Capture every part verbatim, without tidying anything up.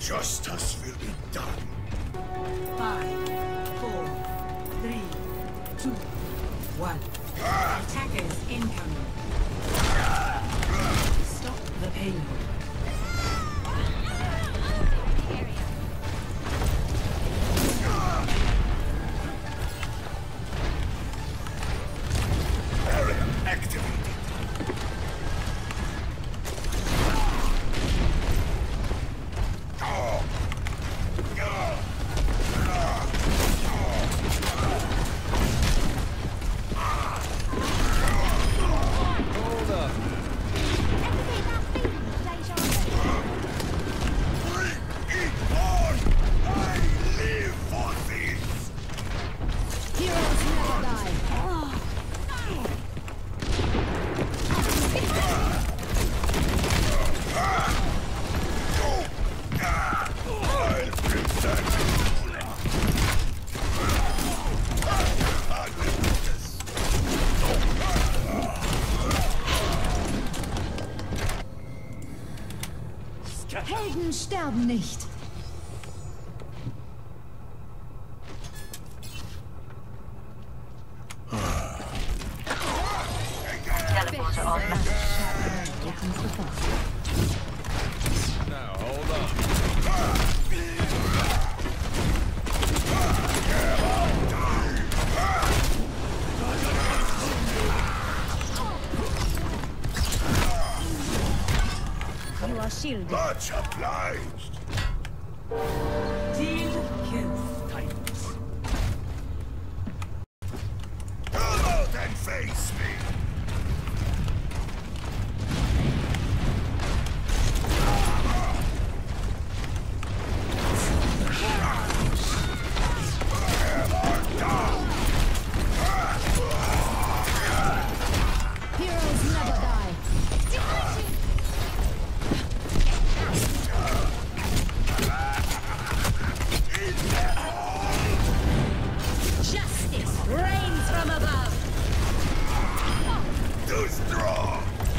Justice will be done. Five, four, three, two, one. Attackers incoming. Stop the payload. Area activated. Helden sterben nicht. Teleporter online. Now, hold on. You are shielded. Much obliged. Team kill. Come out and face me. Heroes never die. Justice reigns from above. Too strong.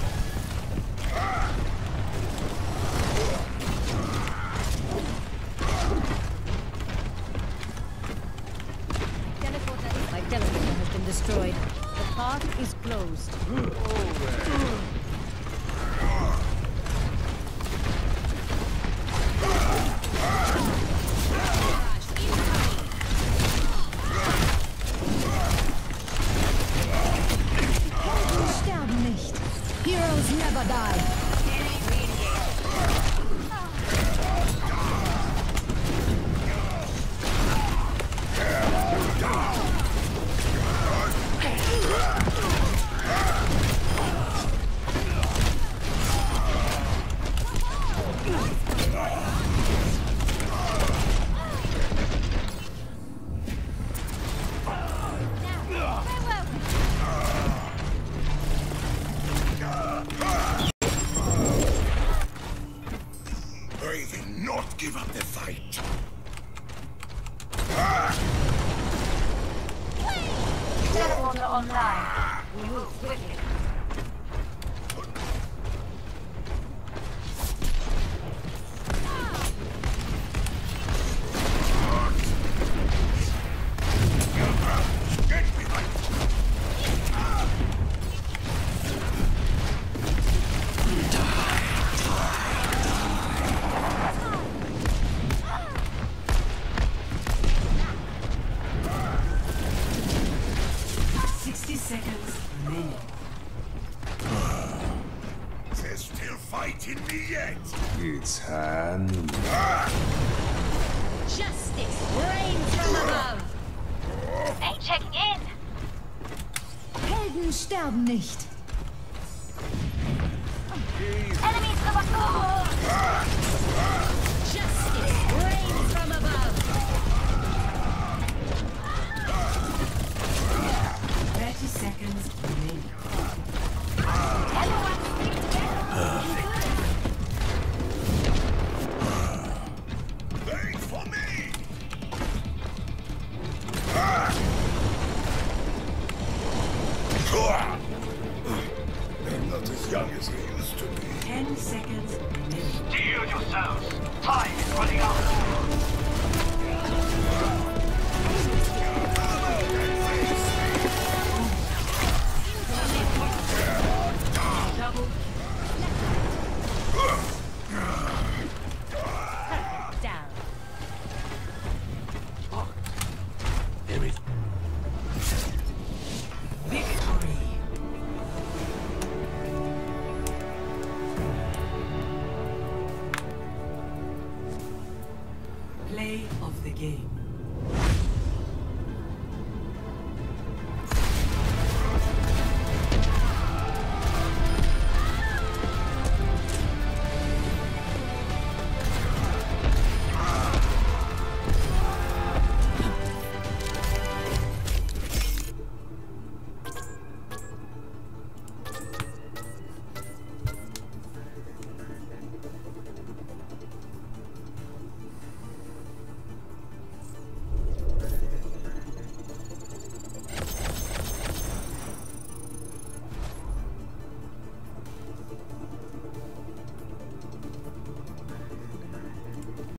My teleporter has been destroyed. The path is closed. Helden sterben nicht. Heroes never die. I will not give up the fight. Teleporter online. We move quickly. Get me right. Sixty seconds remaining. There's still fight in me yet. It's hand. Justice reigns from above. Ain't checking in. Helden sterben nicht. Enemies to the back. Justice reigns from above. Thirty seconds remaining. Wait for me. Ten seconds remaining. Shield yourselves! Time is running out! Double Down. victory. Play of the game.